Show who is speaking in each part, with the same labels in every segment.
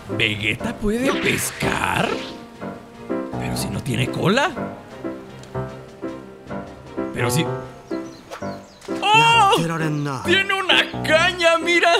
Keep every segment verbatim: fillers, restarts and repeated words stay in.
Speaker 1: ¿Vegeta puede pescar? Pero si no tiene cola. Pero si... ¡Oh! ¡Tiene una caña, mira!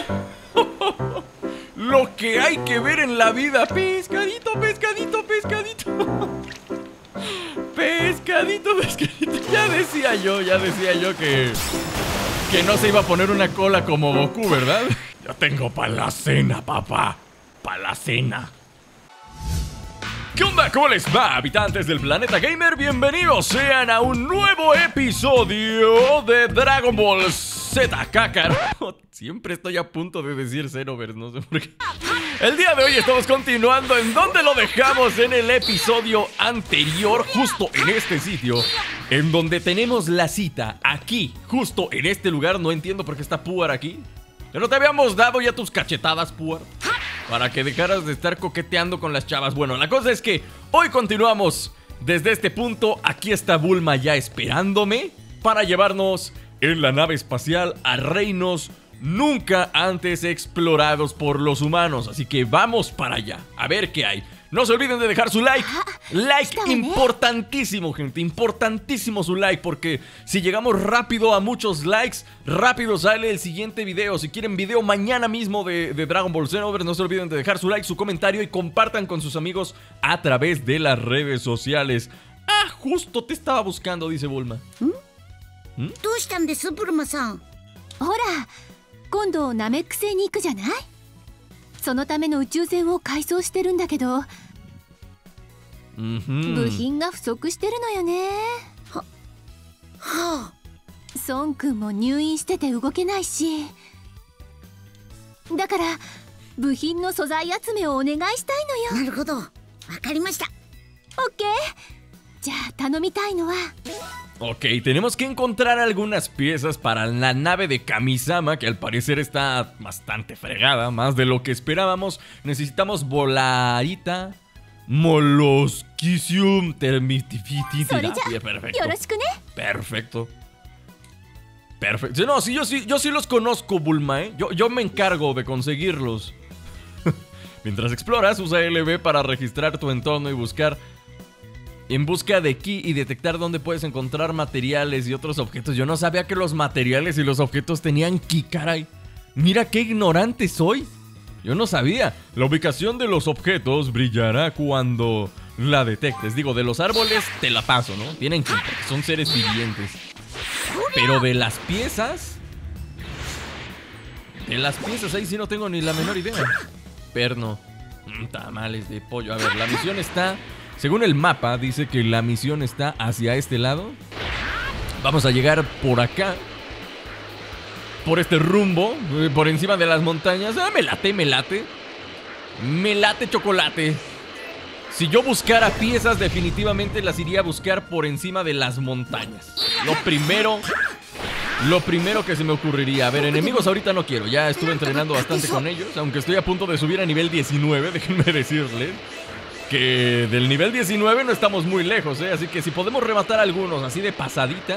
Speaker 1: Lo que hay que ver en la vida. Pescadito, pescadito, pescadito. Pescadito, pescadito. Ya decía yo, ya decía yo que... Que no se iba a poner una cola como Goku, ¿verdad? Yo tengo para la cena, papá. Para la cena. ¿Qué onda? ¿Cómo les va, habitantes del planeta gamer? Bienvenidos sean a un nuevo episodio de Dragon Ball Z Kakarot. Siempre estoy a punto de decir Xenoverse, no sé por qué. El día de hoy estamos continuando en donde lo dejamos en el episodio anterior, justo en este sitio, en donde tenemos la cita, aquí, justo en este lugar. No entiendo por qué está Puar aquí. Pero te habíamos dado ya tus cachetadas, Puar, para que dejaras de estar coqueteando con las chavas. Bueno, la cosa es que hoy continuamos desde este punto. Aquí está Bulma ya esperándome para llevarnos en la nave espacial a reinos nunca antes explorados por los humanos. Así que vamos para allá, a ver qué hay. No se olviden de dejar su like. Like importantísimo, gente. Importantísimo su like, porque si llegamos rápido a muchos likes, rápido sale el siguiente video. Si quieren video mañana mismo de, de Dragon Ball Xenoverse, no se olviden de dejar su like, su comentario y compartan con sus amigos a través de las redes sociales. Ah, justo te estaba buscando, dice Bulma. ¿Mm? ¿Mm?
Speaker 2: どうしたんです、ブルマさん。
Speaker 3: ほら、今度ナメック星に行くじゃない。そのための宇宙船を改装してるんだけど、部品が不足してるのよね。は、はあ。孫くんも入院してて動けないし、だから部品の素材集めをお願いしたいのよ。
Speaker 2: なるほど、わかりました。
Speaker 3: オッケー。じゃあ頼みたいのは。
Speaker 1: Ok, tenemos que encontrar algunas piezas para la nave de Kamisama, que al parecer está bastante fregada, más de lo que esperábamos. Necesitamos volarita, molosquisium termitifitida. Perfecto. Perfecto. Perfecto. No, sí, yo sí, yo sí los conozco, Bulma, ¿eh? Yo, yo me encargo de conseguirlos. Mientras exploras, usa L B para registrar tu entorno y buscar... En busca de ki y detectar dónde puedes encontrar materiales y otros objetos. Yo no sabía que los materiales y los objetos tenían ki, caray. Mira qué ignorante soy. Yo no sabía. La ubicación de los objetos brillará cuando la detectes. Digo, de los árboles te la paso, ¿no? Tienen ki, porque son seres vivientes. Pero de las piezas... De las piezas ahí sí no tengo ni la menor idea. Perno. Mm, tamales de pollo. A ver, la misión está... Según el mapa, dice que la misión está hacia este lado. Vamos a llegar por acá, por este rumbo, por encima de las montañas. Ah, me late, me late. Me late chocolate. Si yo buscara piezas, definitivamente las iría a buscar por encima de las montañas. Lo primero... Lo primero que se me ocurriría. A ver, enemigos ahorita no quiero. Ya estuve entrenando bastante con ellos, aunque estoy a punto de subir a nivel diecinueve, déjenme decirles que del nivel diecinueve no estamos muy lejos, ¿eh? Así que si podemos rematar algunos así de pasadita.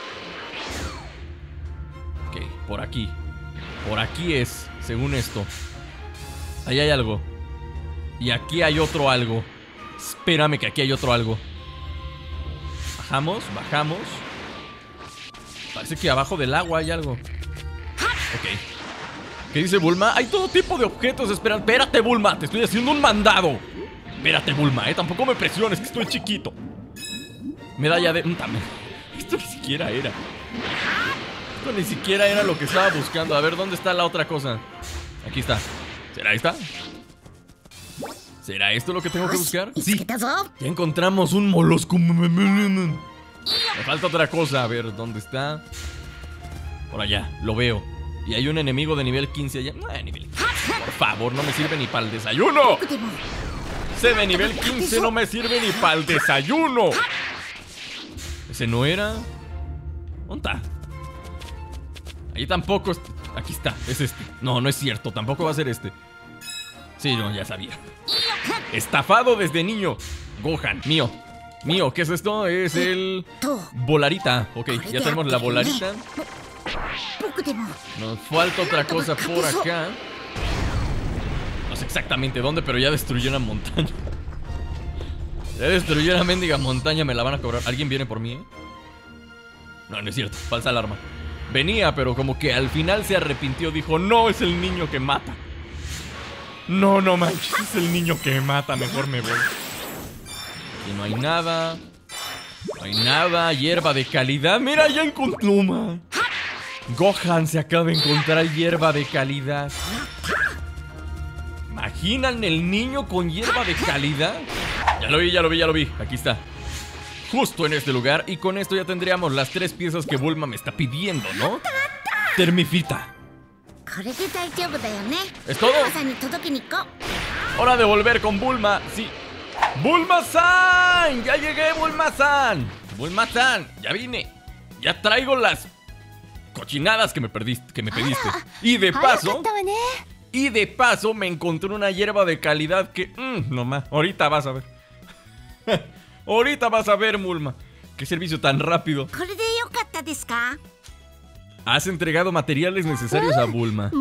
Speaker 1: Ok, por aquí. Por aquí es, según esto. Ahí hay algo. Y aquí hay otro algo. Espérame que aquí hay otro algo. Bajamos, bajamos. Parece que abajo del agua hay algo. Ok. ¿Qué dice Bulma? Hay todo tipo de objetos. Espera, espérate, Bulma, te estoy haciendo un mandado. Espérate, Bulma, eh, tampoco me presiones, que estoy chiquito. Medalla de... Esto ni siquiera era. Esto ni siquiera era lo que estaba buscando. A ver, ¿dónde está la otra cosa? Aquí está. ¿Será esta? ¿Será esto lo que tengo que buscar? Sí, ya encontramos un molusco. Me falta otra cosa. A ver, ¿dónde está? Por allá, lo veo. Y hay un enemigo de nivel quince allá. No, de nivel quince. Por favor, no me sirve ni para el desayuno. Ese de nivel quince no me sirve ni para el desayuno. Ese no era. ¿Dónde está? Ahí tampoco. Aquí está, es este. No, no es cierto, tampoco va a ser este. Sí, no, ya sabía. Estafado desde niño. Gohan, mío. Mío, ¿qué es esto? Es el... Volarita. Ok, ya tenemos la volarita. Nos falta otra cosa por acá. sé exactamente dónde, pero ya destruyó una montaña. Ya destruyó una mendiga montaña, me la van a cobrar. ¿Alguien viene por mí, eh? No, no es cierto, falsa alarma. Venía, pero como que al final se arrepintió. Dijo, no, es el niño que mata. No, no manches, es el niño que mata. Mejor me voy. Aquí no hay nada. No hay nada, hierba de calidad. Mira, ya encontré una. Gohan se acaba de encontrar hierba de calidad. ¿Imaginan el niño con hierba de calidad? Ya lo vi, ya lo vi, ya lo vi. Aquí está. Justo en este lugar. Y con esto ya tendríamos las tres piezas que Bulma me está pidiendo, ¿no? Termifita. ¿Es todo? Hora de volver con Bulma. Sí. ¡Bulma-san! ¡Ya llegué, Bulma-san! Bulma-san, ya vine. Ya traigo las cochinadas que me perdiste, que me pediste. Y de paso, y de paso me encontré una hierba de calidad que, mmm, nomás, ahorita vas a ver. Ahorita vas a ver, Bulma. Qué servicio tan rápido. Has entregado materiales necesarios a Bulma.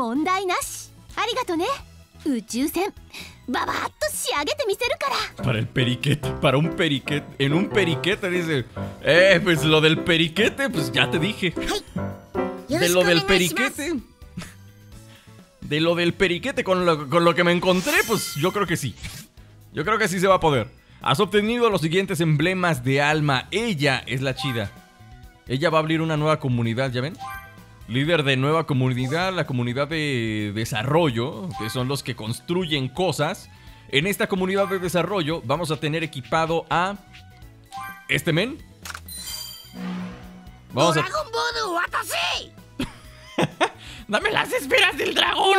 Speaker 1: Para el periquete, para un periquete. En un periquete dice. Eh, pues lo del periquete, pues ya te dije. De lo del periquete. De lo del periquete con lo, con lo que me encontré, pues yo creo que sí. Yo creo que sí se va a poder. Has obtenido los siguientes emblemas de alma. Ella es la chida. Ella va a abrir una nueva comunidad, ¿ya ven? Líder de nueva comunidad, la comunidad de desarrollo, que son los que construyen cosas. En esta comunidad de desarrollo vamos a tener equipado a este men. Vamos a... ¡Dame las esferas del dragón!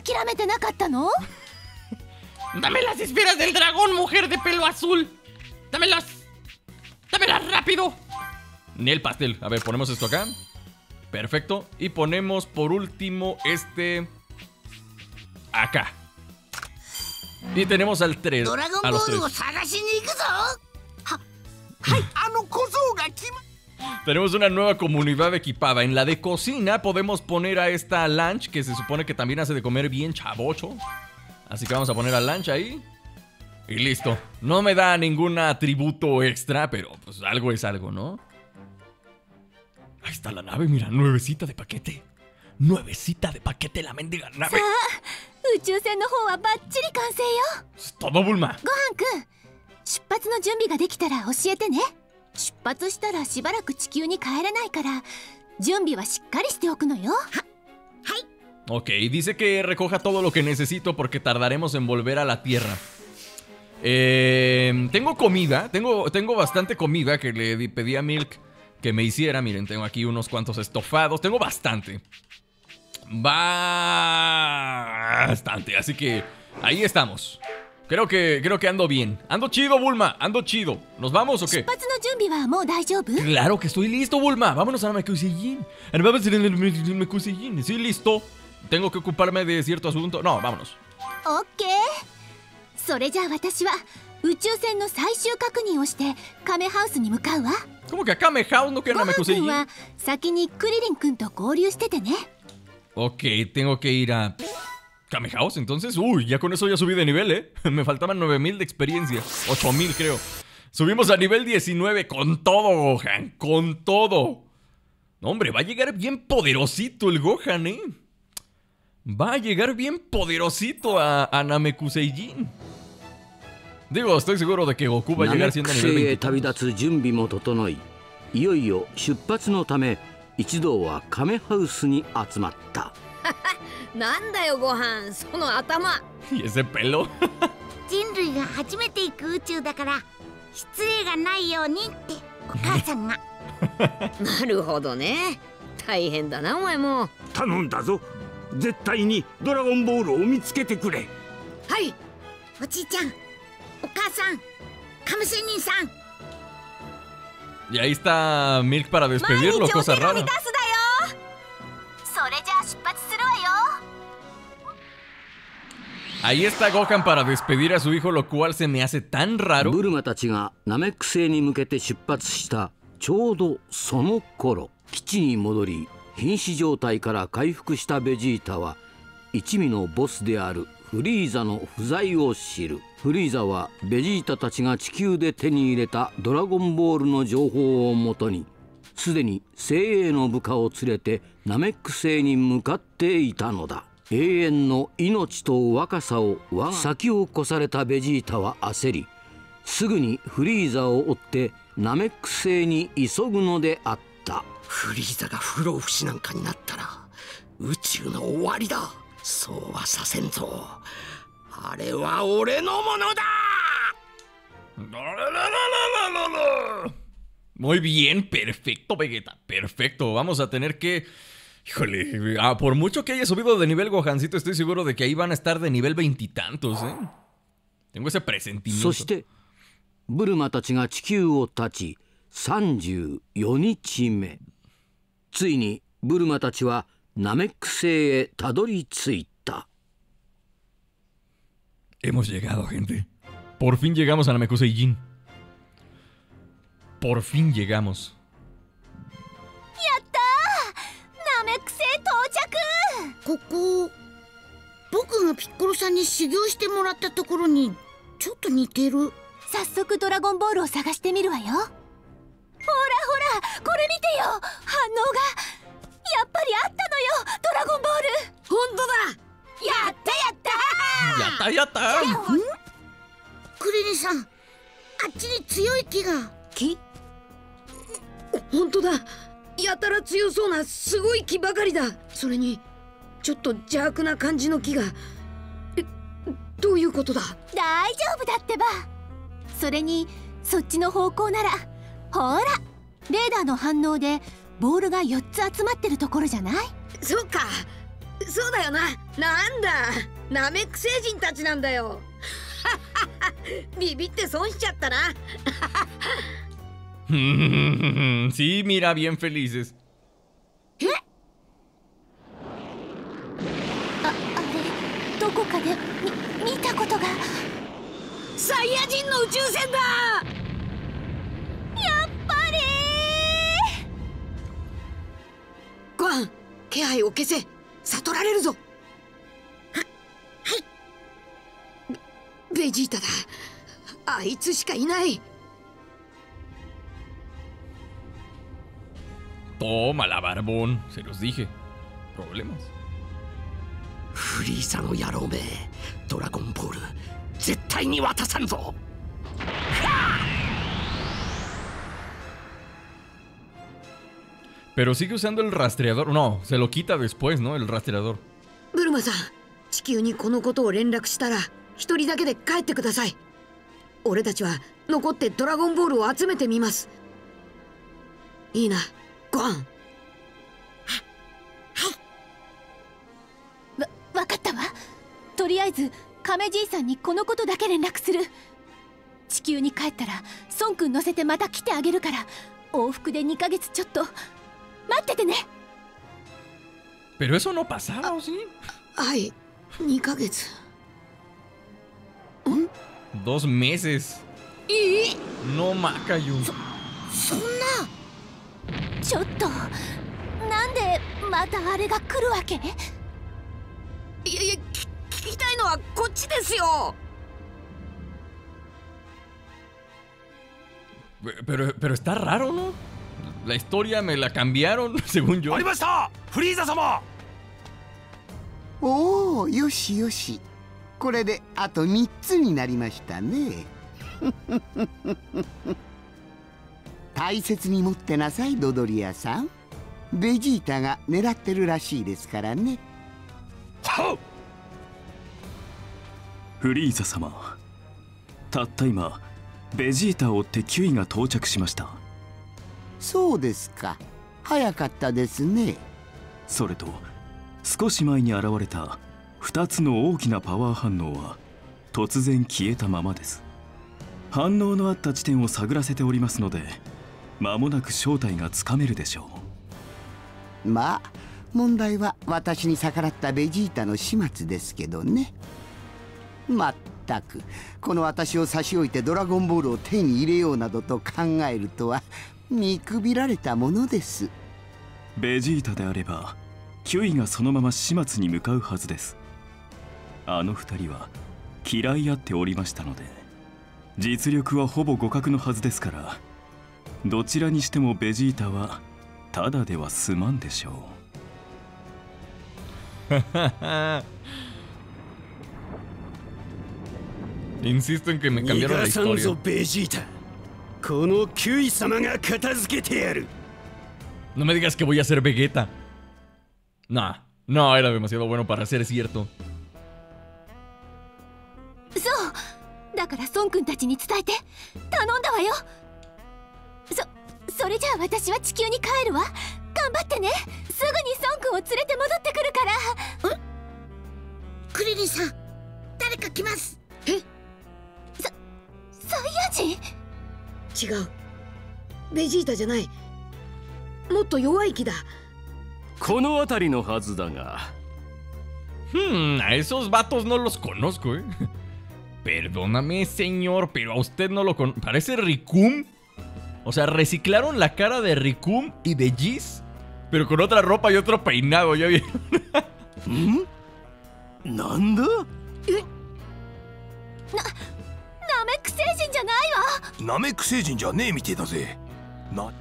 Speaker 1: ¡Dame las esferas del dragón, mujer de pelo azul! ¡Dámelas! ¡Dámelas rápido! Nel pastel. A ver, ponemos esto acá. Perfecto. Y ponemos por último este acá. Y tenemos al tres. A los tres. Tenemos una nueva comunidad equipada. En la de cocina podemos poner a esta Lunch, que se supone que también hace de comer bien chavocho. Así que vamos a poner a Lunch ahí. Y listo. No me da ningún atributo extra, pero pues algo es algo, ¿no? Ahí está la nave, mira, nuevecita de paquete. Nuevecita de paquete la mendiga nave. Es todo, Bulma. Ok, dice que recoja todo lo que necesito porque tardaremos en volver a la Tierra. Eh, tengo comida, tengo, tengo bastante comida que le di- pedí a Milk que me hiciera. Miren, tengo aquí unos cuantos estofados. Tengo bastante. Bastante. Así que ahí estamos. Creo que, creo que ando bien. Ando chido, Bulma. Ando chido. ¿Nos vamos o qué? Claro que estoy listo, Bulma. Vámonos a Namekusei-jin. Vamos a Namekusei-jin. Estoy listo. Tengo que ocuparme de cierto asunto. No, vámonos.
Speaker 3: Ok. それじゃあ私は宇宙船の最終確認をしてカメハウスに向かうわ。
Speaker 1: ¿Cómo que acá me house no quiere Namekusei-jin?
Speaker 3: ごはんくんは先にクリリンくんと合流しててね。
Speaker 1: Ok, tengo que ir a Kame House, entonces. Uy, ya con eso ya subí de nivel, ¿eh? Me faltaban nueve mil de experiencia. ocho mil, creo. Subimos a nivel diecinueve con todo, Gohan. Con todo. No, hombre, va a llegar bien poderosito el Gohan, ¿eh? Va a llegar bien poderosito a, a Namekusei-jin. Digo, estoy seguro de que Goku va a llegar siendo nivel veintitantos.
Speaker 4: いよいよ出発のため一同はカメハウスに集まった。
Speaker 5: なんだよご飯、その頭。
Speaker 1: ¿Y ese pelo?
Speaker 2: 人類が初めて行く宇宙だから失礼がないようにってお母さんが。
Speaker 5: なるほどね。大変だなお前も。
Speaker 6: 頼んだぞ。絶対にドラゴンボールを見つけてくれ。
Speaker 5: はい。
Speaker 2: おじいちゃん、お母さん、カム仙人さん。
Speaker 1: Y ahí está Milk para despedirlo, cosa rara. Ahí está Gohan para despedir a su hijo, lo cual se me hace tan raro.
Speaker 4: ブルマたちがナメック星に向けて出発したちょうどその頃、基地に戻り瀕死状態から回復したベジータは一味のボスであるフリーザの不在を知る。フリーザはベジータたちが地球で手に入れたドラゴンボールの情報をもとに、すでに精鋭の部下を連れてナメック星に向かっていたのだ。永遠の命と若さを先を越されたベジータは焦り、すぐにフリーザを追ってナメック星に急ぐのであった。
Speaker 7: フリーザが不老不死なんかになったら宇宙の終わりだ。そうはさせんぞ。あれは俺のものだ。
Speaker 1: Muy bien, perfecto, Vegeta, perfecto. Vamos a tener que... Híjole, ah, por mucho que haya subido de nivel Gohancito, estoy seguro de que ahí van a estar de nivel veintitantos, ¿eh? Tengo ese presentimiento.
Speaker 4: そしてブルマたちが地球を立ちさんじゅうよにちめ、ついにブルマたちはナメック星へたどり着いた。
Speaker 1: Hemos llegado, gente. Por fin llegamos a Namekuseijin. Por fin llegamos.
Speaker 3: やったー、ナメック星到着。
Speaker 2: ここ僕がピッコロさんに修行してもらったところにちょっと似てる。
Speaker 3: 早速ドラゴンボールを探してみるわよ。ほらほら、これ見てよ、反応がやっぱりあったのよ、ドラゴンボール。
Speaker 5: 本当だ。やったやったー。
Speaker 1: やったやった
Speaker 2: ん？クリリンさん、あっちに強い木が。
Speaker 5: 木？本当だ。やたら強そうなすごい木ばかりだ。それにちょっと邪悪な感じの木が。え、どういうことだ？
Speaker 3: 大丈夫だってば。それにそっちの方向ならほら、レーダーの反応でボールがよっつ集まってるところじゃない？
Speaker 5: そうか、そうだよな。なんだ、ナメック星人たちなんだよ。ビビって損しちゃったな。
Speaker 1: Sí, mira, bien felices.
Speaker 3: あ、あれ、どこかでみ見たことが。
Speaker 5: サイヤ人の宇宙船だ。
Speaker 3: やっぱり
Speaker 5: ごはん、気配を消せ。悟られるぞ。は、はい。ベ、ベジータだ。あいつしかいない。
Speaker 1: Toma la barbón, se los dije. Problemas.
Speaker 7: フリーザの野郎め、ドラゴンボール絶対に渡さんぞ。
Speaker 1: Pero sigue usando el rastreador. No, se lo quita después, ¿no? El rastreador.
Speaker 5: ブルマさん、地球にこのことを連絡したら一人だけで帰ってください。俺たちは残ってドラゴンボールを集めてみます。いいな、ごはん。は、
Speaker 3: はい。わ、わかったわ。とりあえず亀じいさんにこのことだけ連絡する。地球に帰ったら孫くん乗せてまた来てあげるから、往復でにかげつちょっと待っててね。
Speaker 1: Pero eso no pasaba, ¿o sí?
Speaker 5: はい、にかげつ。
Speaker 2: ん？
Speaker 1: Dos meses.
Speaker 5: いい？
Speaker 1: No, Makayun.
Speaker 2: そ、そんな。
Speaker 3: ちょっと、なんでまたあれが来るわけ？
Speaker 5: いやいや、聞きたいのはこっちですよ。
Speaker 1: Pero, pero está raro, ¿no? La historia me la cambiaron, según yo.
Speaker 6: ありました、フリーザ様。
Speaker 8: おお、よしよし。これであとみっつになりましたね。大切に持ってなさい、ドドリアさん。ベジータが狙ってるらしいですからね。
Speaker 6: はっ。フリーザ様、たった今ベジータを追ってキュイが到着しました。
Speaker 8: そうですか、早かったですね。
Speaker 6: それと少し前に現れたふたつの大きなパワー反応は突然消えたままです。反応のあった地点を探らせておりますので、間もなく正体がつかめるでしょ
Speaker 8: う。まあ問題は私に逆らったベジータの始末ですけどね。まったく、この私を差し置いてドラゴンボールを手に入れようなどと考えるとは見くびられたものです。
Speaker 6: ベジータであればキュイがそのまま始末に向かうはずです。 あの二人は嫌い合っておりましたので、実力はほぼ互角のはずですから、どちらにしてもベジータはただでは済まんでしょう。
Speaker 1: Insisto en que me cambiaron la historia.
Speaker 9: ベジータ、このキュイ様が片付けてやる。
Speaker 1: No me digas que voy a ser Vegeta. Nah, no, era demasiado bueno para ser cierto.
Speaker 3: そう、だから孫君たちに伝えて頼んだわよ。そ、それじゃあ私は地球に帰るわ。頑張ってね。すぐに孫君を連れて戻ってくるから。
Speaker 2: ん？クリリンさん、誰か来ます。
Speaker 5: え？
Speaker 3: サイヤ人？
Speaker 5: 違う。ベジータじゃない。もっと弱い木だ。
Speaker 9: この辺りのはずだが。
Speaker 1: Hmm, a esos vatos no los conozco, eh. Perdóname, señor, pero a usted no lo conoce. Parece Rikum. O sea, reciclaron la cara de Rikum y de Giz, pero con otra ropa y otro peinado, ¿ya vieron?
Speaker 9: ¿Mm? ¿Nanda?
Speaker 5: ¿Eh?
Speaker 3: な、ナメック星人じゃないわ。
Speaker 9: ナメック星人じゃねえみてえだぜ。な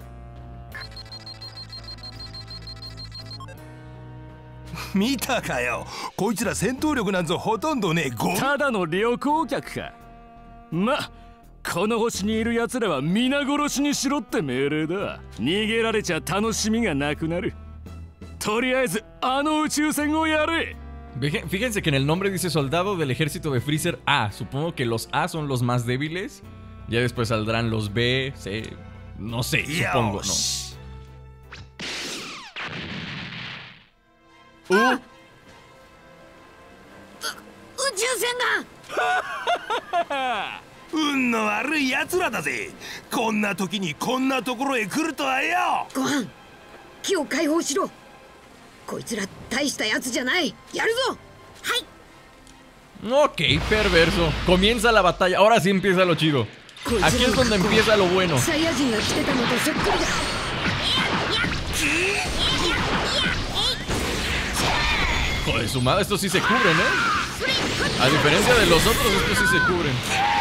Speaker 9: 見たかよ、こいつら戦闘力なんぞほとんどねえ。ごただの旅行客か。ま、この星にいる奴らは皆殺しにしろって命令だ。逃げられちゃ楽しみがなくなる。とりあえずあの宇宙船をやれ。
Speaker 1: Fíjense que en el nombre dice soldado del ejército de Freezer A. Supongo que los A son los más débiles. Ya después saldrán los B, C. No sé, supongo, no. Uh.
Speaker 5: 宇宙船
Speaker 9: だ。運の悪い奴らだぜ。こんな時にこんなところへ来るとはよ。
Speaker 5: ご飯、木を解放しろ。こいつら大したやつじゃない。やるぞ。
Speaker 1: はい。Ok, perverso. Comienza la batalla. Ahora sí empieza lo chido. Aquí es donde empieza lo bueno.
Speaker 5: サイヤ人が来てたのとそっくりだ。
Speaker 1: Joder, su madre, estos sí se cubren, ¿eh? A diferencia de los otros, estos sí se cubren.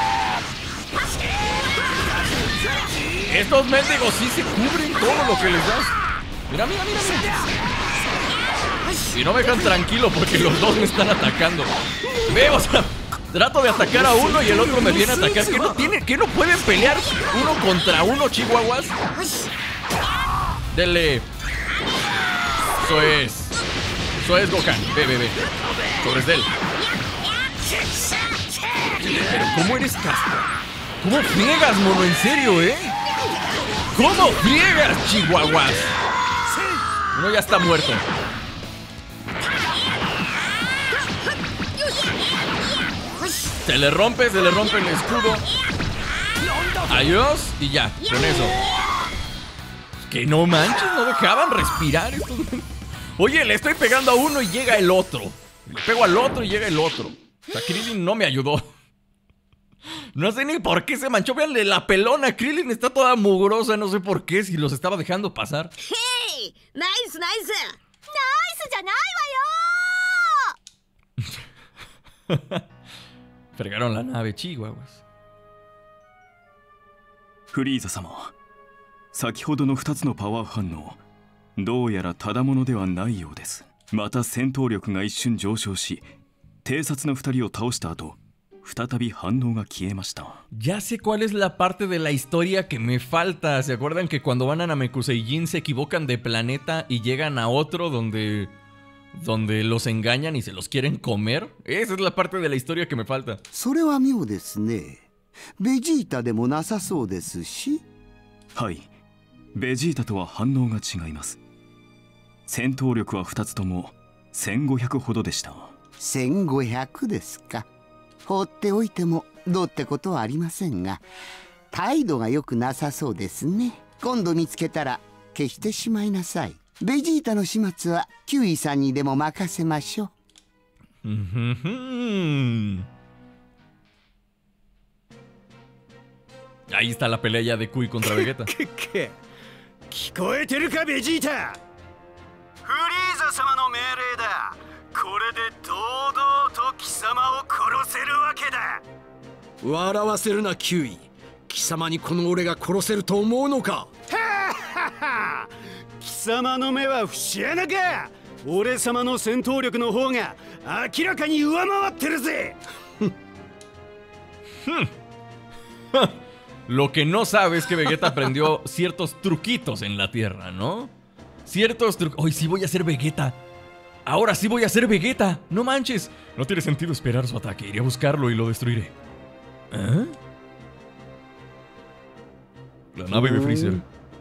Speaker 1: Estos mendigos sí se cubren todo lo que les das. Mira, mira, mira, mira. Y no me dejan tranquilo porque los dos me están atacando. Ve, o sea, trato de atacar a uno y el otro me viene a atacar. ¿Qué no tiene? ¿Qué no pueden pelear uno contra uno, chihuahuas? Dele. Eso es. Eso es, Gohan. Ve, ve, ve. Sobre él. Pero ¿cómo eres castro? ¿Cómo friegas, mono? En serio, ¿eh? ¿Cómo friegas, chihuahuas? Uno ya está muerto. Se le rompe, se le rompe el escudo. Adiós. Y ya, con eso. Que no manches, no dejaban respirar estos. Oye, le estoy pegando a uno y llega el otro. Le pego al otro y llega el otro. O sea, Krillin no me ayudó. No sé ni por qué se manchó. Veanle la pelona. Krillin está toda mugrosa. No sé por qué, si los estaba dejando pasar.
Speaker 5: ¡Hey! ¡Nice, nice!
Speaker 3: ¡Nice じゃないわよ!
Speaker 1: Fregaron la nave, chihuahuas.
Speaker 6: フリーザ様、先ほどのふたつのパワー反応、どうやらただものではないようです。また戦闘力が一瞬上昇し、偵察のふたりを倒した後、再び反応が消えました。
Speaker 1: Ya sé cuál es la parte de la historia que me falta. ¿Se acuerdan que cuando van a Namekuseijin se equivocan de planeta y llegan a otro donde donde los engañan y se los quieren comer? Esa es la parte de la historia que me falta.
Speaker 8: それは妙ですね。ベジータでもなさそうですし。
Speaker 6: はい、ベジータとは反応が違います。戦闘力はふたつともせんごひゃくほどでした。
Speaker 8: せんごひゃくですか。放っておいてもどうってことはありませんが、態度が良くなさそうですね。今度見つけたら消してしまいなさい。ベジータの始末はキュウイさんにでも任せましょう。
Speaker 1: Ahí está la pelea ya de Kui contra Vegeta.
Speaker 9: 聞こえてるかベジータ。フリーザ様の命令だ。これで堂々と貴様
Speaker 7: 笑わせるなキウイ。貴様にこの俺が殺せると思うのか。
Speaker 10: 貴様の目は節穴か。俺様の戦闘力の方が明らかに上回ってるぜ。
Speaker 1: Lo que no sabes es que Vegeta aprendió ciertos truquitos en la Tierra, ¿no? Ciertos truquitos. Hoy sí voy a ser Vegeta. Ahora sí voy a ser Vegeta. No manches. No tiene sentido esperar su ataque. Iré a buscarlo y lo destruiré. ¿Eh? La nave de Freezer.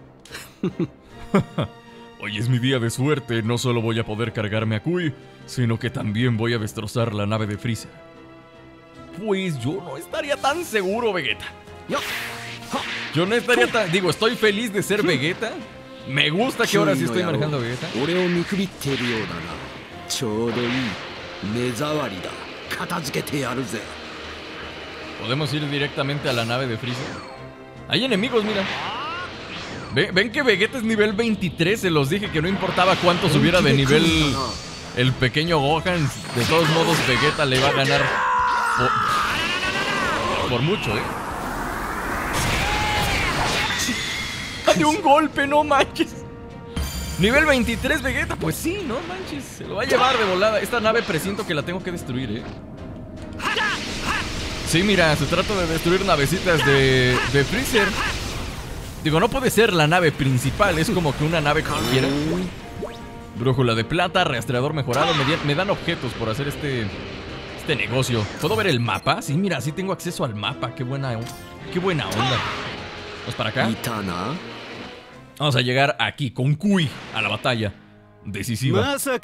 Speaker 1: Hoy es mi día de suerte. No solo voy a poder cargarme a Kui, sino que también voy a destrozar la nave de Freezer. Pues yo no estaría tan seguro, Vegeta. Yo no estaría tan... Digo, estoy feliz de ser Vegeta. Me gusta que ahora sí estoy manejando a Vegeta. Podemos ir directamente a la nave de Freezer. Hay enemigos, mira. ¿Ven, ¿Ven que Vegeta es nivel veintitrés? Se los dije que no importaba cuánto subiera de nivel el pequeño Gohan. De todos modos, Vegeta le va a ganar por, por mucho, ¿eh? De un golpe, no manches. Nivel veintitrés Vegeta, pues sí, no manches. Se lo va a llevar de volada. Esta nave presiento que la tengo que destruir, ¿eh? Sí, mira, se trata de destruir navecitas de, de Freezer. Digo, no puede ser la nave principal. Es como que una nave cualquiera. Brújula de plata, rastreador mejorado. Me, me dan objetos por hacer este Este negocio. ¿Puedo ver el mapa? Sí, mira, sí tengo acceso al mapa. Qué buena, qué buena onda. Vamos para acá. Vamos a llegar aquí con Kui a la batalla decisiva.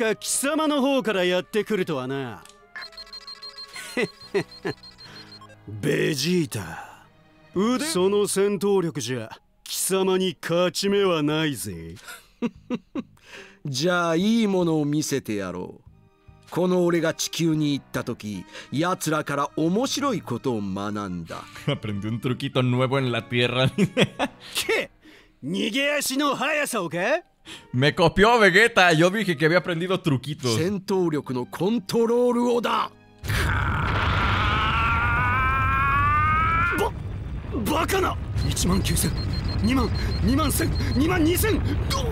Speaker 10: Vegeta, その戦闘力じゃ貴様に勝ち目はないぜ。
Speaker 7: じゃあいいものを見せてやろう。この俺が地球に行った時、奴らから面白いことを学んだ。
Speaker 1: Aprendí un truquito nuevo en la tierra.
Speaker 10: ¿Qué?
Speaker 1: Me copió Vegeta. Yo dije que había aprendido truquitos.
Speaker 7: 戦闘力のコントロールをだ。
Speaker 10: バ、バカな。いちまんきゅうせん、にまん、にまんせん、にまんにせん。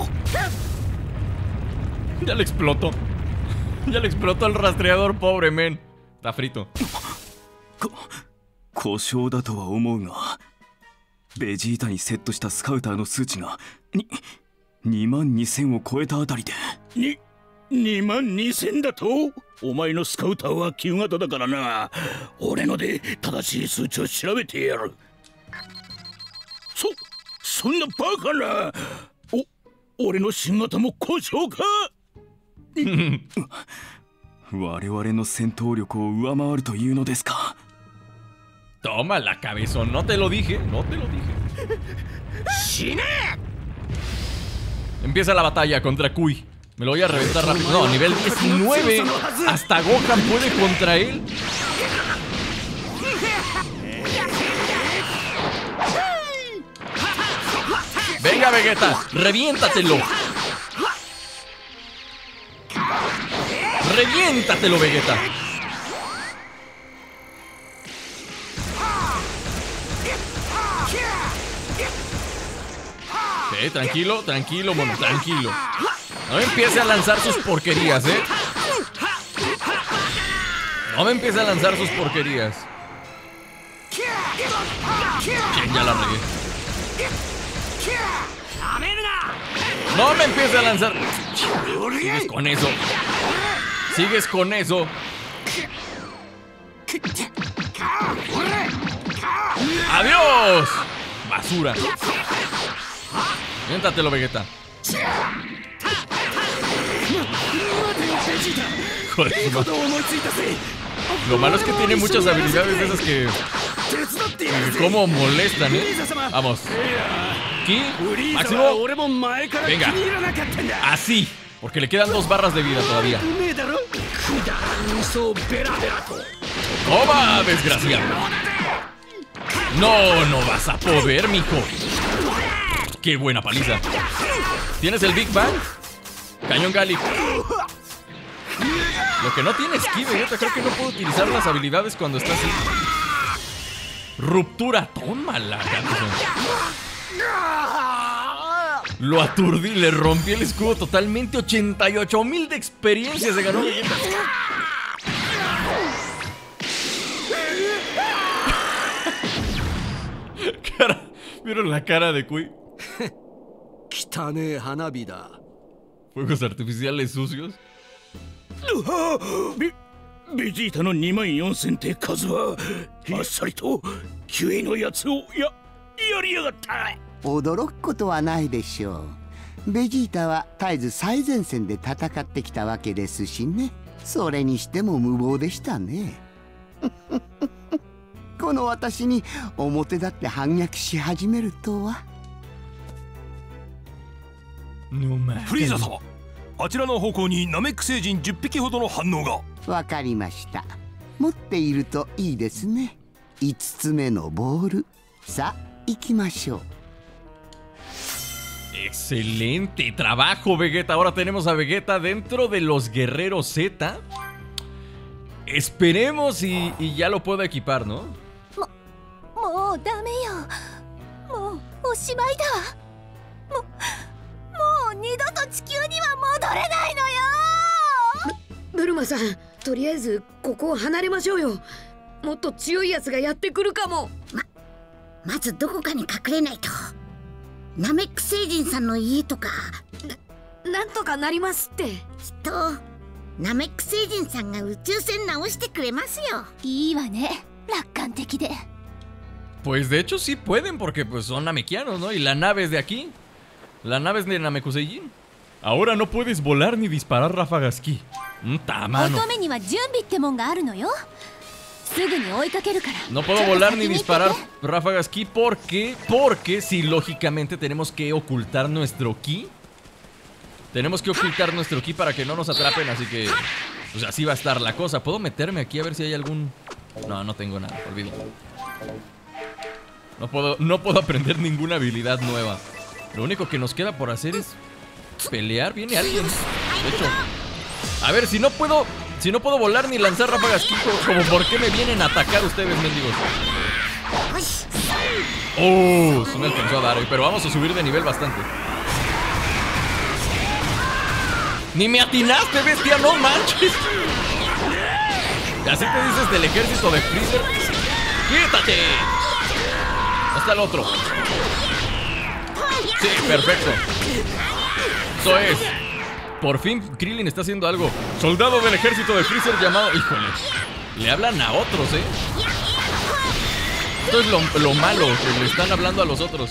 Speaker 1: Ya le explotó. Ya le explotó el rastreador, pobre men. Está frito.
Speaker 6: 故障だとは思うが、ベジータにセットしたスカウターの数値がににまんにせんを超えたあたりで。
Speaker 11: ににまんにせんだと？お前のスカウターは旧型だからな。俺ので正しい数値を調べてやる。そそんなバカな。お俺の新型も故障か。
Speaker 6: 我々の戦闘力を上回るというのですか。
Speaker 1: Toma la cabezón, no te lo dije, no te lo dije.
Speaker 7: ¡Shine!
Speaker 1: Empieza la batalla contra Kui. Me lo voy a reventar rápido. No, nivel diecinueve. Hasta Gohan puede contra él. Venga, Vegeta, reviéntatelo. Reviéntatelo, Vegeta. Eh, tranquilo, tranquilo, mono, tranquilo. No me empiece a lanzar sus porquerías, eh. No me empiece a lanzar sus porquerías. Bien, ya la regué. No me empiece a lanzar. Sigues con eso. Sigues con eso. ¡Adiós! Basura. Siéntatelo, Vegeta. Joder, lo malo es que tiene muchas habilidades de esas que... que como molestan, ¿eh? Vamos. Ki, máximo. Venga. Así. Porque le quedan dos barras de vida todavía. ¡Toma, desgraciado! No, no vas a poder, mijo. ¡Qué buena paliza! ¿Tienes el Big Bang? Cañón Gali. Lo que no tiene es ki, Vegeta. Creo que no puedo utilizar las habilidades cuando está así. Ruptura, tómala. Lo aturdí, le rompí el escudo totalmente. ochenta y ocho mil de experiencia se ganó Vegeta. Cara, ¿vieron la cara de Kui?
Speaker 7: Kitane Hanabida.
Speaker 1: Fuegos artificiales sucios.
Speaker 11: ベベジータのにまんよんせんって数はあっさりとキュエのやつをややりやがった。
Speaker 8: 驚くことはないでしょう。ベジータは絶えず最前線で戦ってきたわけですしね。それにしても無謀でしたね。この私に表立って反逆し始めるとは。
Speaker 9: フリーザ様、あちらの方向にナメック星人じゅっぴきほどの反応が。
Speaker 8: わかりました。持っているといいですね。いつつめのボール。さあ行きましょう。
Speaker 1: Excelente trabajo, Vegeta. Ahora tenemos a Vegeta dentro de los guerreros Z. Esperemos y, y ya lo puedo equipar, ¿no?
Speaker 3: も, もうダメよ。もうおしまいだわ。もうもう二度と地球には戻れないのよ。
Speaker 5: ブ, ブルマさん、とりあえずここを離れましょうよ。もっと強いやつがやってくるかも。
Speaker 2: ままずどこかに隠れないと。ナメック星人さんの家とか。
Speaker 5: な, なんとかなりますって。きっ
Speaker 2: とナメック星人さんが宇宙船直してくれますよ。
Speaker 3: いいわね、楽観的で。
Speaker 1: Pues de hecho sí pueden porque pues son namekianos, ¿no? Y la nave es de aquí. La nave es de Namekuseijin. Ahora no puedes volar ni disparar ráfagas ki. Ta mano. No puedo volar ni disparar ráfagas ki porque porque si lógicamente tenemos que ocultar nuestro ki. Tenemos que ocultar nuestro ki para que no nos atrapen, así que pues así va a estar la cosa. ¿Puedo meterme aquí a ver si hay algún...? No, no tengo nada, olvido. No puedo, no puedo aprender ninguna habilidad nueva. Lo único que nos queda por hacer es pelear. Viene alguien. De hecho, a ver, si no puedo Si no puedo volar ni lanzar ráfagas Kiko, como por qué me vienen a atacar ustedes, mendigos. Oh, sí me alcanzó a dar, pero vamos a subir de nivel bastante. Ni me atinaste, bestia, no manches. Así te dices del ejército de Freezer. ¡Quítate! ¿Dónde está el otro? Sí, perfecto. Eso es. Por fin Krillin está haciendo algo. Soldado del ejército de Freezer llamado... Híjole. Le hablan a otros, ¿eh? Esto es lo, lo malo, que le están hablando a los otros.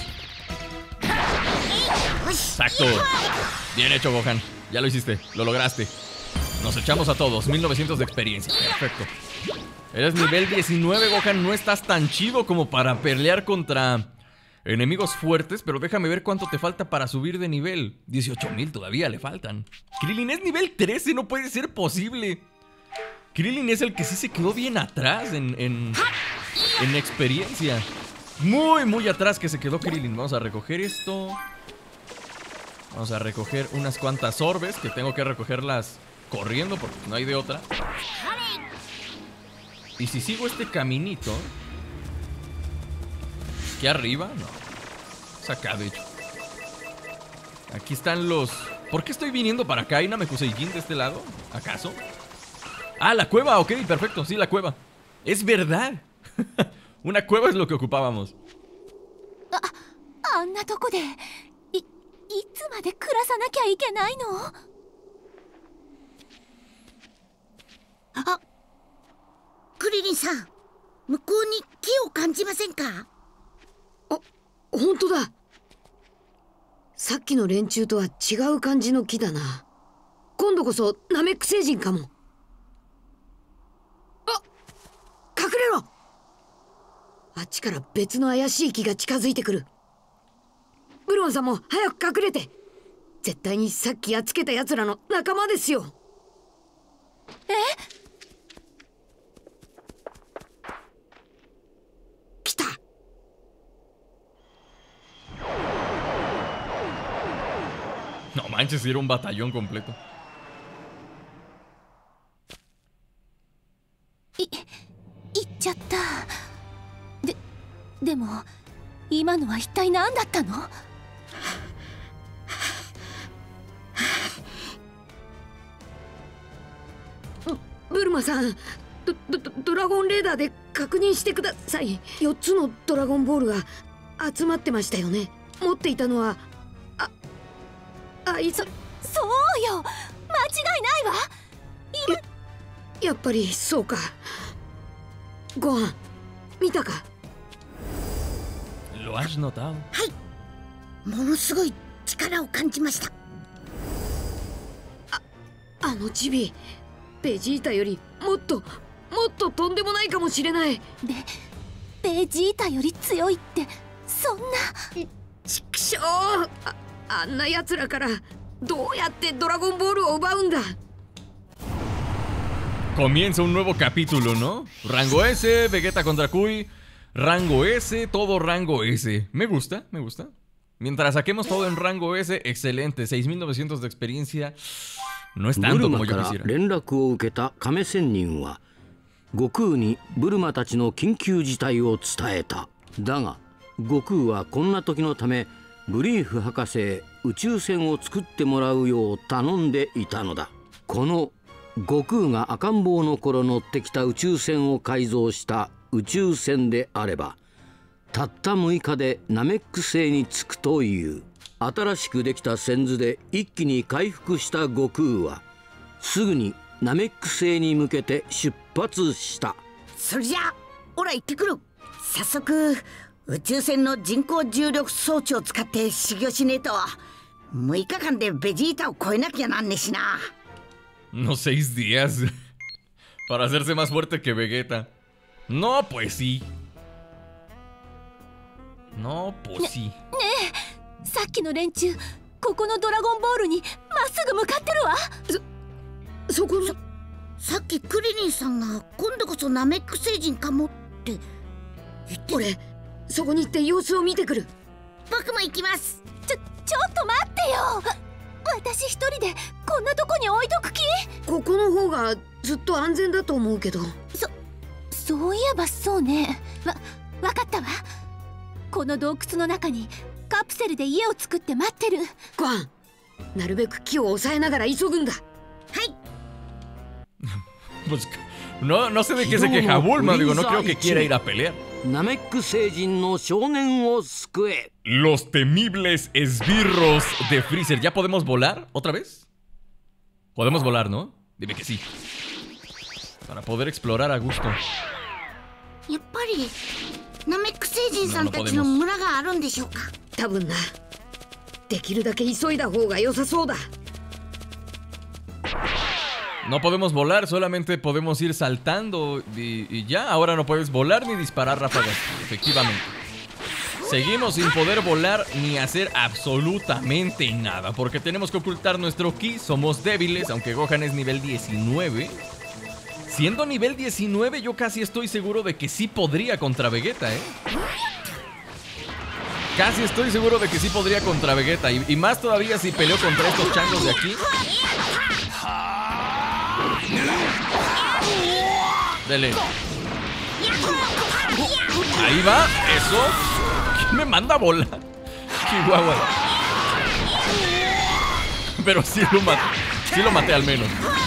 Speaker 1: Exacto. Bien hecho, Gohan. Ya lo hiciste, lo lograste. Nos echamos a todos, mil novecientos de experiencia. Perfecto. Eres nivel diecinueve, Gohan. No estás tan chido como para pelear contra enemigos fuertes, pero déjame ver cuánto te falta para subir de nivel. dieciocho mil todavía le faltan. Krillin es nivel trece, no puede ser posible. Krillin es el que sí se quedó bien atrás en, en, en experiencia. Muy, muy atrás que se quedó Krillin. Vamos a recoger esto. Vamos a recoger unas cuantas orbes, que tengo que recogerlas corriendo porque no hay de otra. Y si sigo este caminito, aquí arriba, no, es acá de hecho. Aquí están los... ¿Por qué estoy viniendo para acá? ¿Hay Namekuseijin de este lado? ¿Acaso? Ah, la cueva, ok, perfecto, sí, la cueva. Es verdad. Una cueva es lo que ocupábamos.
Speaker 3: Ah,
Speaker 2: クリリンさん、向こうに木を感じませんか？
Speaker 5: あ、本当だ。さっきの連中とは違う感じの木だな。今度こそナメック星人かも。あ、隠れろ。あっちから別の怪しい木が近づいてくる。ブロンさんも早く隠れて。絶対にさっきやっつけた奴らの仲間ですよ。
Speaker 3: え？
Speaker 5: 来た。
Speaker 1: No manches, era un batallón completo.
Speaker 3: い、行っちゃった。で、 でも今のは一体何だったの？
Speaker 5: ブルマさん、ド, ド, ドラゴンレーダーで確認してください。よっつのドラゴンボールが集まってましたよね。持っていたのはああいつ。
Speaker 3: そうよ、間違いないわ。
Speaker 5: 今 や, やっぱりそうか。ご飯見たか？
Speaker 1: はい、
Speaker 2: ものすごい力を感じました。
Speaker 5: ああのチビ、ベジータよりもっともっととんでもないかもしれない。
Speaker 3: ベベジータより強いってそんな。
Speaker 5: ちくしょう、あ, あんなやつらからどうやってドラゴンボールを奪うんだ。
Speaker 1: Comienza un nuevo capítulo, ¿no? Rango S, Vegeta contra Cui. Rango S, todo rango S. Me gusta, me gusta. Mientras saquemos todo en rango S, excelente. seis mil novecientos de experiencia. No es tanto como yo quisiera.
Speaker 4: 連絡を受けた亀仙人は悟空にブルマたちの緊急事態を伝えた。だが悟空はこんな時のためブリーフ博士へ宇宙船を作ってもらうよう頼んでいたのだ。この悟空が赤ん坊の頃乗ってきた宇宙船を改造した宇宙船であればたったむいかでナメック星に着くという。新しくできた船図で一気に回復した悟空はすぐにナメック星に向けて出発した。
Speaker 2: それじゃあオラ行ってくる。早速宇宙船の人工重力装置を使って修行しねえとむいかかんでベジータを超えなきゃなんねしな。
Speaker 1: No, seis días para hacerse más fuerte que Vegeta. No, pues sí. No, pues sí.
Speaker 3: ねえ、さっきの連中ここのドラゴンボールにまっすぐ向かってるわ。
Speaker 2: そ、そこのさっきクリリンさんが今度こそナメック星人かもって
Speaker 5: 言って。俺そこに行って様子を見てくる。
Speaker 2: 僕も行きます。
Speaker 3: ちょ、ちょっと待ってよ。私一人でこんなとこに置いとく気？
Speaker 5: ここの方がずっと安全だと思うけど。
Speaker 3: そ、そういえばそうね。わ、わかったわ。この洞窟の中にカプセルで家を作って待ってる。
Speaker 5: ご飯、なるべく木を抑えながら急ぐんだ。はい。
Speaker 1: Pues, no, no sé de qué se queja Bulma, digo, no creo que quiera ir a pelear.
Speaker 4: ナメック星人の少年を救え。
Speaker 1: Los temibles esbirros de Freezer. ¿Ya podemos volar otra vez? Podemos volar, ¿no? Dime que sí. Para poder explorar a gusto.
Speaker 2: やっぱりナメック星人さんたちの村があるんでしょうか。
Speaker 5: 多分な。できるだけ急いだ方が良さそうだ。
Speaker 1: No podemos volar, solamente podemos ir saltando y, y ya. Ahora no puedes volar ni disparar ráfagas, efectivamente. Seguimos sin poder volar ni hacer absolutamente nada, porque tenemos que ocultar nuestro ki. Somos débiles, aunque Gohan es nivel diecinueve. Siendo nivel diecinueve, yo casi estoy seguro de que sí podría contra Vegeta, ¿eh? Casi estoy seguro de que sí podría contra Vegeta. Y, y más todavía si peleo contra estos changos de aquí. Dele. Ahí va, eso. ¿Quién me manda a volar? Chihuahua. Pero sí lo maté. Sí lo maté al menos.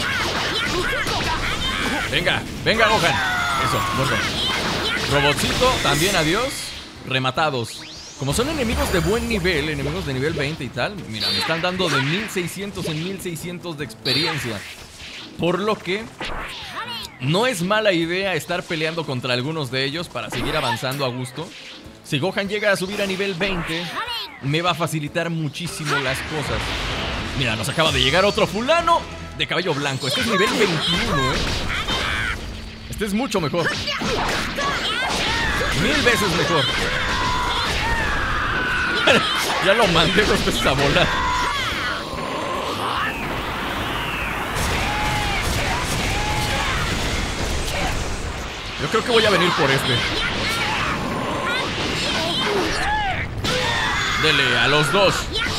Speaker 1: Venga, venga Gohan. Eso, no. Robotcito, también adiós. Rematados. Como son enemigos de buen nivel, enemigos de nivel veinte y tal, mira, me están dando de mil seiscientos en mil seiscientos de experiencia. Por lo que no es mala idea estar peleando contra algunos de ellos para seguir avanzando a gusto. Si Gohan llega a subir a nivel veinte, me va a facilitar muchísimo las cosas. Mira, nos acaba de llegar otro fulano de cabello blanco. Este es nivel veintiuno, ¿eh? Este es mucho mejor. Mil veces mejor. Ya lo mandé dos veces a volar. Yo creo que voy a venir por este. Dele a los dos.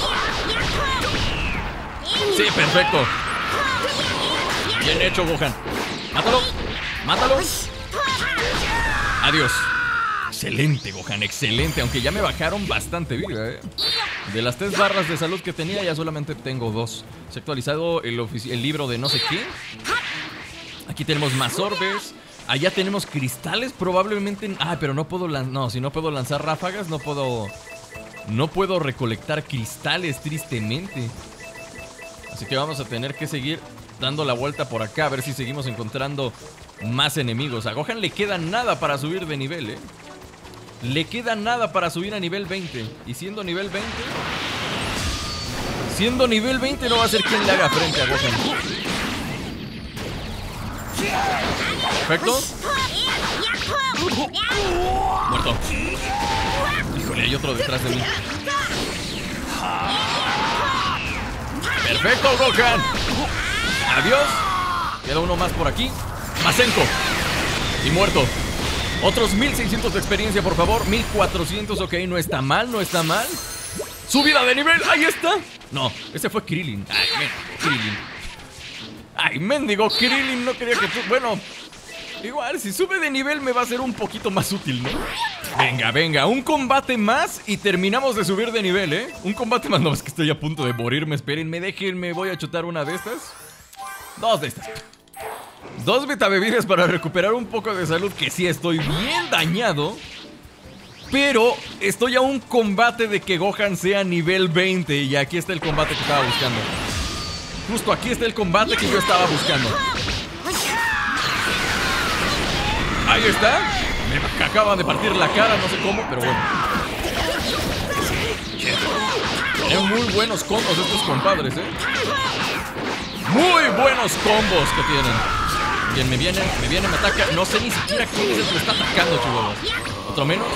Speaker 1: Sí, perfecto. Bien hecho, Gohan. Mátalo. Mátalo. Adiós. Excelente, Gohan, excelente. Aunque ya me bajaron bastante vida, ¿eh? De las tres barras de salud que tenía, ya solamente tengo dos. Se ha actualizado el, el libro de no sé qué. Aquí tenemos más orbes. Allá tenemos cristales, probablemente... Ah, pero no puedo lanzar... No, si no puedo lanzar ráfagas, no puedo... No puedo recolectar cristales, tristemente. Así que vamos a tener que seguir dando la vuelta por acá, a ver si seguimos encontrando más enemigos. A Gohan le queda nada para subir de nivel, ¿eh? Le queda nada para subir a nivel veinte. Y siendo nivel veinte... Siendo nivel veinte no va a ser quien le haga frente a Gohan. Perfecto. Muerto. Híjole, hay otro detrás de mí. Perfecto, Gohan. Adiós. Queda uno más por aquí. Masenko. Y muerto. Otros mil seiscientos de experiencia, por favor. mil cuatrocientos, ok, no está mal, no está mal. Subida de nivel, ahí está. No, ese fue Krillin. Ay, men, Krillin. Ay, mendigo Krillin, no quería que tú... Bueno, igual, si sube de nivel me va a ser un poquito más útil, ¿no? Venga, venga, un combate más y terminamos de subir de nivel, ¿eh? Un combate más, no, es que estoy a punto de morirme. Espérenme, déjenme, voy a chutar una de estas. Dos de estas. Dos betabebidas para recuperar un poco de salud, que sí estoy bien dañado. Pero estoy a un combate de que Gohan sea nivel veinte. Y aquí está el combate que estaba buscando. Justo aquí está el combate que yo estaba buscando. Ahí está. Me acaban de partir la cara, no sé cómo, pero bueno. Tienen muy buenos combos estos compadres, ¿eh? Muy buenos combos que tienen. Bien, me viene, me viene, me ataca. No sé ni siquiera quién es el que me está atacando, chihuahuas. ¿Otro menos?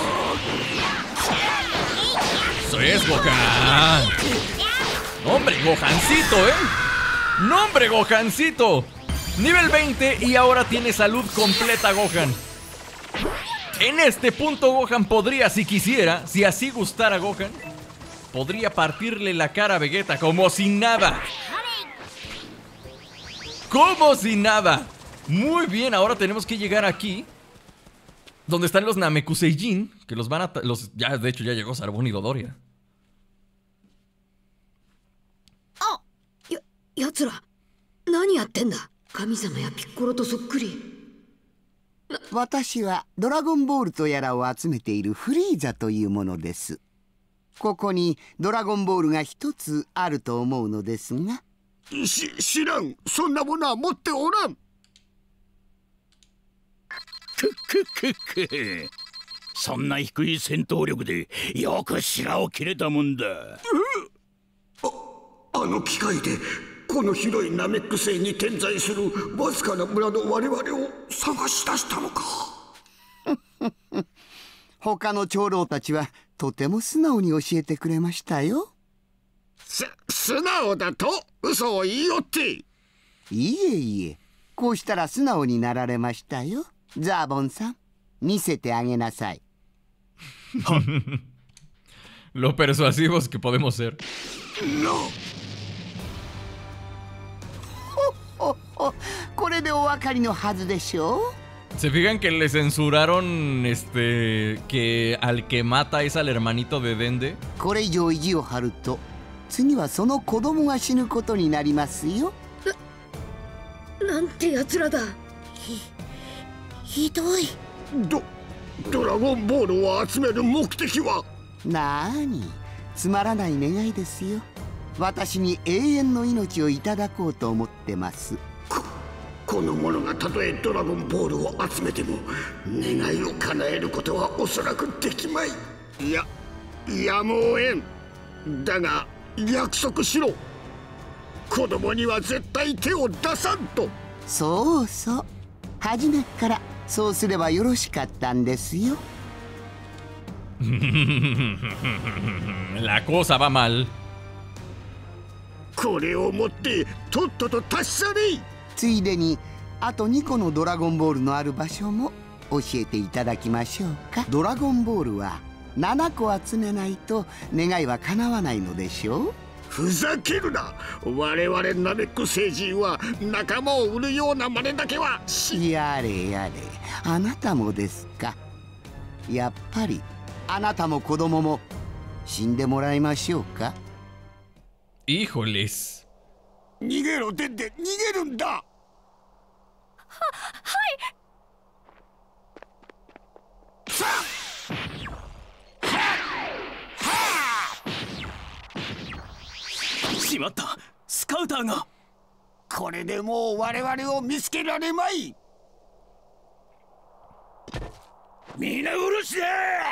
Speaker 1: Eso es, Gohan. ¡Hombre, Gohancito, eh! ¡Nombre, Gohancito! Nivel veinte y ahora tiene salud completa, Gohan. En este punto, Gohan podría, si quisiera, si así gustara Gohan, podría partirle la cara a Vegeta como si nada. Como si nada. Muy bien, ahora tenemos que llegar aquí, donde están los Namekuseijin, que los van a... Los, ya, de hecho, ya llegó Sarbón y Dodoria.
Speaker 5: ¡Ah! Ya, ¡Yatsura! ¿Nani yattenda? Kami-sama ya Piccolo to sokkuri.
Speaker 8: 私はドラゴンボールとやらを集めているフリーザというものです。ここにドラゴンボールが一つあると思うのですが。
Speaker 10: し、知らん。そんなものは持っておらん。
Speaker 11: くくくく。そんな低い戦闘力でよく白を切れたもんだ。
Speaker 10: あ、あの機械でこの広いナメック星に点在するわずかな村の我々を探し出したのか。
Speaker 8: 他の長老たちはとても素直に教えてくれましたよ。
Speaker 10: す、素直だと嘘を言いよって。
Speaker 8: いえいえ、こうしたら素直になられましたよ。ザーボンさん、見せてあげなさい。
Speaker 1: Lo persuasivos que podemos ser.
Speaker 10: No.
Speaker 8: おお、これでお分かりのはずでしょう。
Speaker 1: ¿Se fijan que le censuraron este que al que mata es al hermanito de Dende?
Speaker 8: これ以上意地を張ると次はその子供が死ぬことになりますよ。
Speaker 5: な、なんてやつらだ。ひ、ひどい。
Speaker 10: ド、ドラゴンボールを集める目的は？
Speaker 8: なーに、つまらない願いですよ。私に永遠の命をいただこうと思ってます。
Speaker 10: こ、この者がたとえドラゴンボールを集めても願いを叶えることはおそらくできまい。いや、やむをえん。だが約束しろ。子供には絶対手を出さんと。
Speaker 8: そうそう、初めからそうすればよろしかったんですよ。
Speaker 1: La cosa va mal.
Speaker 10: これを持ってとっとと立ち去れ。
Speaker 8: ついでにあとにこのドラゴンボールのある場所も教えていただきましょうか。ドラゴンボールはななこ集めないと願いは叶わないのでしょう。
Speaker 10: ふざけるな。我々ナメック星人は仲間を売るような真似だけはし。
Speaker 8: やれやれ、あなたもですか。 やっぱりあなたも子供も死んでもらいましょうか。
Speaker 1: Híjoles。
Speaker 10: 逃げろ、デンデ、逃げるんだ。は、
Speaker 3: はい。
Speaker 10: さあ。
Speaker 6: しまった、スカウターが。
Speaker 10: これでもう我々を見つけられまい。皆殺しだ。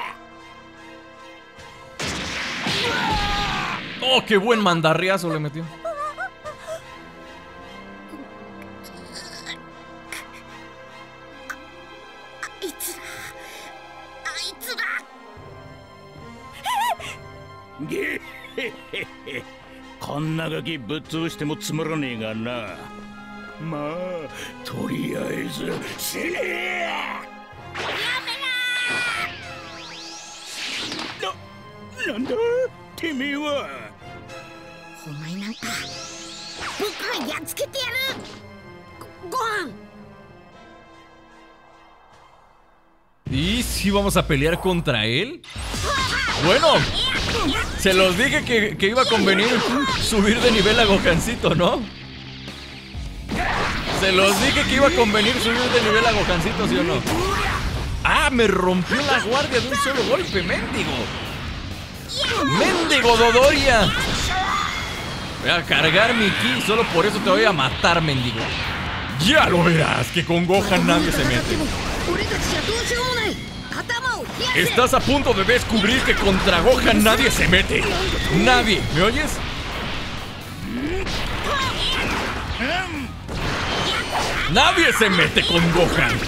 Speaker 1: Oh, qué buen mandarriazo le metió.
Speaker 11: ゲヘヘヘ、こんなガキぶっ潰してもつまらねえがな。まあとりあえず死ねえ。やめろ。な、なんだてめえは。
Speaker 2: お前なんか僕がやっつけてやる。ご、ご飯。
Speaker 1: ¿Y si vamos a pelear contra él? Bueno, se los dije que, que iba a convenir subir de nivel a Gohancito, ¿no? Se los dije que iba a convenir subir de nivel a Gohancito, ¿sí o no? ¡Ah! Me rompió la guardia de un solo golpe, mendigo. ¡Mendigo Dodoria! Voy a cargar mi ki, solo por eso te voy a matar, mendigo. Ya lo verás, que con Gohan nadie se mete. Estás a punto de descubrir que contra Gohan nadie se mete. Nadie, ¿me oyes? Nadie se mete con Gohan.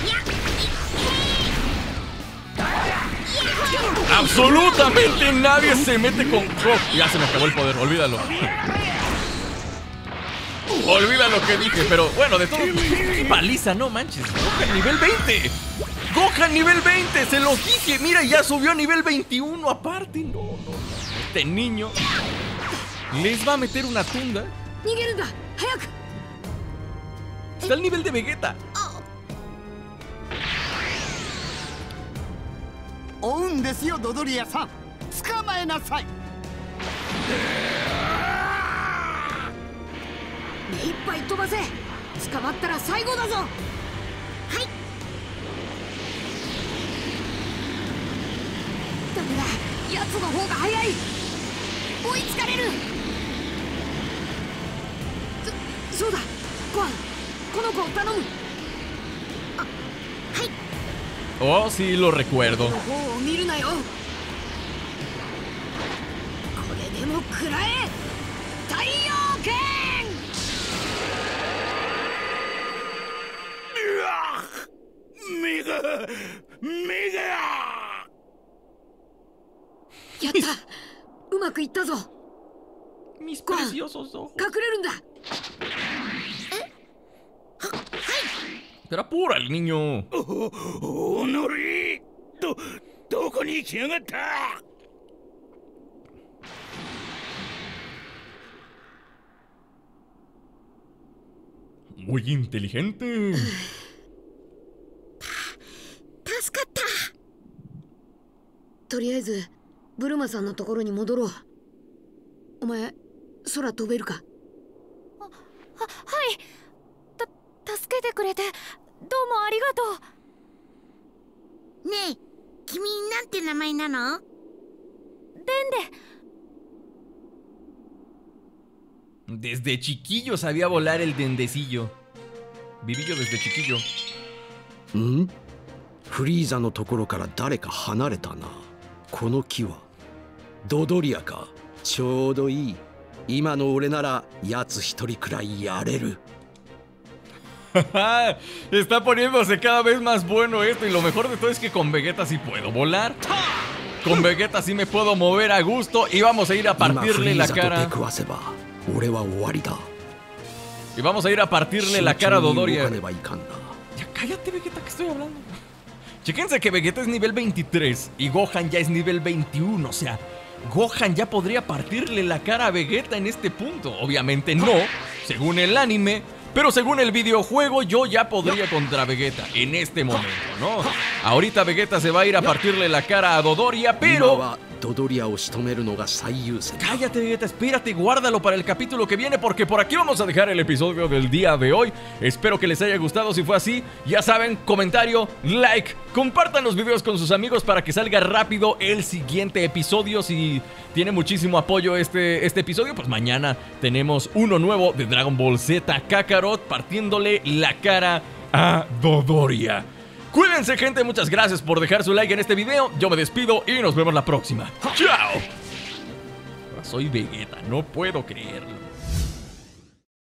Speaker 1: Absolutamente nadie se mete con Gohan. Ya se me acabó el poder, olvídalo. Olvida lo que dije, pero bueno, de todo. ¡Qué paliza, no manches! Gohan nivel veinte. Gohan nivel veinte, se lo dije. Mira, ya subió a nivel veintiuno aparte. No, no. Este niño les va a meter una tunda. Está al nivel de Vegeta.
Speaker 8: 追うんですよ、ドドリアさん。捕まえなさい。
Speaker 5: 目いっぱい飛ばせ。捕まったら最後だぞ。はい。ダメだ、奴の方が早い。追いつかれる。そ、そうだ、ゴアン、この子を頼む。あ、はい。
Speaker 1: Oh, sí, lo recuerdo.
Speaker 5: この方を見るなよ。これでも食らえ、太陽剣。
Speaker 11: メガメガ。
Speaker 5: やった、うまくいったぞ。
Speaker 1: Mis preciosos ojos.
Speaker 5: 隠れるんだ。
Speaker 2: え、は、はい。
Speaker 1: Pero apura el niño.
Speaker 11: お、おのり、ど、どこに行きやがった。
Speaker 1: Muy inteligente.
Speaker 2: 助かった。
Speaker 5: とりあえずブルマさんのところに戻ろう。お前空飛べるか。
Speaker 3: あ、は、はい。た、助けてくれてどうもありがと
Speaker 2: う。ねえ、君なんて名前なの？
Speaker 3: デンデ。
Speaker 1: Desde chiquillo sabía volar el dendecillo. Vivillo desde chiquillo.
Speaker 7: ん？フリーザのところから誰か離れたな。この木はドドリアか。ちょうどいい。今の俺ならやつ一人くらいやれる。
Speaker 1: Está poniéndose cada vez más bueno esto, y lo mejor de todo es que con Vegeta sí puedo volar. Con Vegeta sí me puedo mover a gusto, y vamos a ir a partirle la cara. Y vamos a ir a partirle la cara a Dodoria. Ya cállate, Vegeta, que estoy hablando. Chéquense que Vegeta es nivel veintitrés y Gohan ya es nivel veintiuno, o sea, Gohan ya podría partirle la cara a Vegeta en este punto. Obviamente no, según el anime, Pero según el videojuego, yo ya podría contra Vegeta en este momento, ¿no? Ahorita Vegeta se va a ir a partirle la cara a Dodoria, pero... Cállate, Vegeta, espérate, guárdalo para el capítulo que viene, porque por aquí vamos a dejar el episodio del día de hoy. Espero que les haya gustado. Si fue así, ya saben, comentario, like, compartan los videos con sus amigos para que salga rápido el siguiente episodio. Si tiene muchísimo apoyo este, este episodio, pues mañana tenemos uno nuevo de Dragon Ball Z Kakarot partiéndole la cara a Dodoria. Cuídense, gente, muchas gracias por dejar su like en este video. Yo me despido y nos vemos la próxima. ¡Chao! Ahora soy Vegeta, no puedo creerlo.